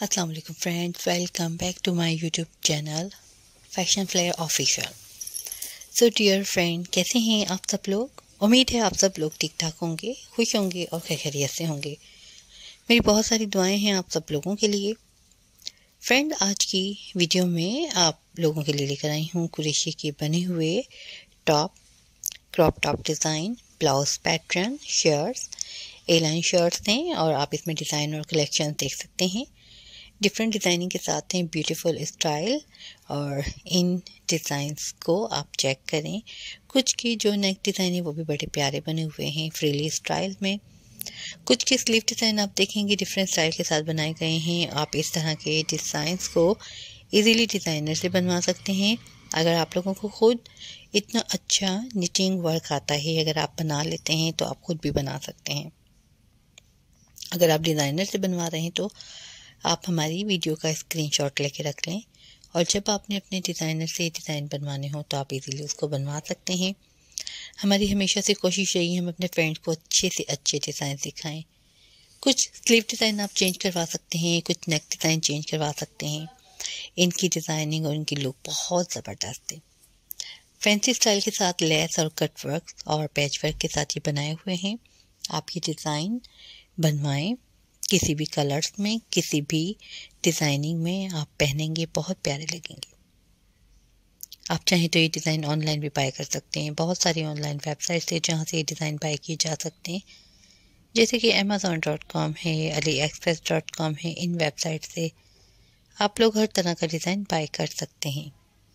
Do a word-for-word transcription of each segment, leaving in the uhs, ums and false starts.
अस्सलाम वालेकुम friends, welcome back to my YouTube channel fashion flair official. So dear friend, कैसे हैं आप सब लोग? उम्मीद है आप सब लोग ठीक ठाक होंगे, खुश होंगे और खैरियत से होंगे। मेरी बहुत सारी दुआएं हैं आप सब लोगों के लिए। फ्रेंड, आज की वीडियो में आप लोगों के लिए लेकर आई हूँ कुरेशी के बने हुए top, crop top design, blouse pattern, shirts, A line shirts हैं और आप इसमें डिज़ाइन और कलेक्शन देख सकते हैं। डिफरेंट डिज़ाइनिंग के साथ हैं ब्यूटीफुल स्टाइल, और इन डिज़ाइंस को आप चेक करें। कुछ की जो नेक डिज़ाइन है वो भी बड़े प्यारे बने हुए हैं फ्रीली स्टाइल में। कुछ के स्लीव डिज़ाइन आप देखेंगे डिफरेंट स्टाइल के साथ बनाए गए हैं। आप इस तरह के डिज़ाइंस को इजीली डिज़ाइनर से बनवा सकते हैं। अगर आप लोगों को खुद इतना अच्छा निटिंग वर्क आता है, अगर आप बना लेते हैं तो आप खुद भी बना सकते हैं। अगर आप डिज़ाइनर से बनवा रहे हैं तो आप हमारी वीडियो का स्क्रीनशॉट लेके रख लें, और जब आपने अपने डिज़ाइनर से डिज़ाइन बनवाने हो तो आप इजीली उसको बनवा सकते हैं। हमारी हमेशा से कोशिश रही है हम अपने फ्रेंड्स को अच्छे से अच्छे डिज़ाइन दिखाएं। कुछ स्लीव डिज़ाइन आप चेंज करवा सकते हैं, कुछ नेक डिज़ाइन चेंज करवा सकते हैं। इनकी डिज़ाइनिंग और इनकी लुक बहुत ज़बरदस्त है। फैंसी स्टाइल के साथ लेस और कट वर्क और पैच वर्क के साथ ये बनाए हुए हैं। आप ये डिज़ाइन बनवाएं किसी भी कलर्स में, किसी भी डिज़ाइनिंग में आप पहनेंगे बहुत प्यारे लगेंगे। आप चाहें तो ये डिज़ाइन ऑनलाइन भी बाय कर सकते हैं। बहुत सारी ऑनलाइन वेबसाइट्स हैं जहाँ से ये डिज़ाइन बाय किए जा सकते हैं, जैसे कि अमेज़ॉन डॉट कॉम है, अली एक्सप्रेस डॉट कॉम है। इन वेबसाइट से आप लोग हर तरह का डिज़ाइन बाय कर सकते हैं।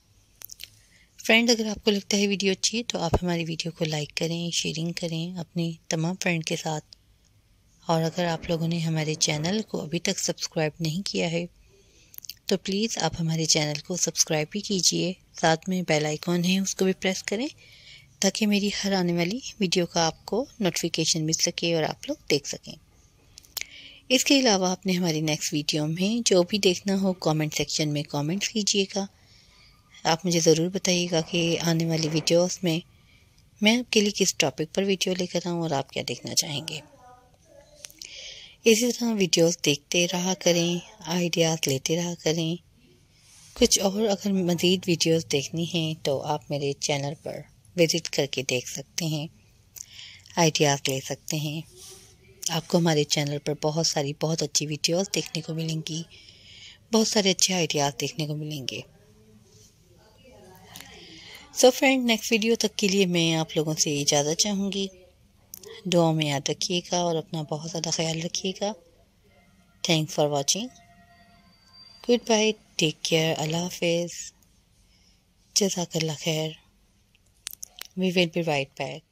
फ्रेंड, अगर आपको लगता है वीडियो अच्छी है तो आप हमारी वीडियो को लाइक करें, शेयरिंग करें अपने तमाम फ्रेंड के साथ। और अगर आप लोगों ने हमारे चैनल को अभी तक सब्सक्राइब नहीं किया है तो प्लीज़ आप हमारे चैनल को सब्सक्राइब भी कीजिए। साथ में बेल आइकॉन है उसको भी प्रेस करें ताकि मेरी हर आने वाली वीडियो का आपको नोटिफिकेशन मिल सके और आप लोग देख सकें। इसके अलावा आपने हमारी नेक्स्ट वीडियो में जो भी देखना हो कमेंट सेक्शन में कमेंट्स कीजिएगा। आप मुझे ज़रूर बताइएगा कि आने वाली वीडियोस में मैं आपके लिए किस टॉपिक पर वीडियो लेकर आऊँ और आप क्या देखना चाहेंगे। इसी तरह वीडियोस देखते रहा करें, आइडियाज़ लेते रहा करें। कुछ और अगर मज़ीद वीडियोस देखनी हैं तो आप मेरे चैनल पर विज़िट करके देख सकते हैं, आइडियाज़ ले सकते हैं। आपको हमारे चैनल पर बहुत सारी बहुत अच्छी वीडियोस देखने को मिलेंगी, बहुत सारे अच्छे आइडियाज़ देखने को मिलेंगे। सो फ्रेंड, नेक्स्ट वीडियो तक के लिए मैं आप लोगों से इजाज़त चाहूँगी। दुआ में याद रखिएगा और अपना बहुत ज़्यादा ख्याल रखिएगा। Thanks for watching. Good bye, take care, अल्लाह हाफिज़, जज़ाकल्लाह खैर। We will be right back.